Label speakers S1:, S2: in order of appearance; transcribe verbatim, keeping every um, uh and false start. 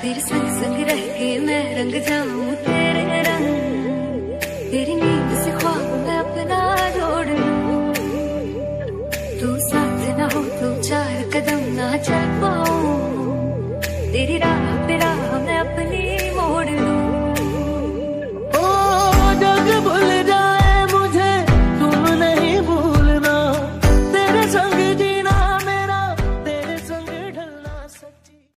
S1: तेरे संग संग रह के मैं रंग जाऊं तेरे रंग, तेरी नींद से ख्वाब मैं अपना जोड़ लूं। तू साथ ना हो तो चार कदम ना चल पाऊं, तेरी राह